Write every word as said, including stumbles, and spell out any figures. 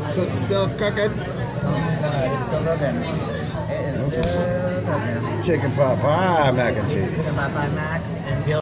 So it's still cooking? Uh, it's still cooking. It is still cooking. Chicken pot pie mac and cheese. Chicken pot pie mac and Gilroy.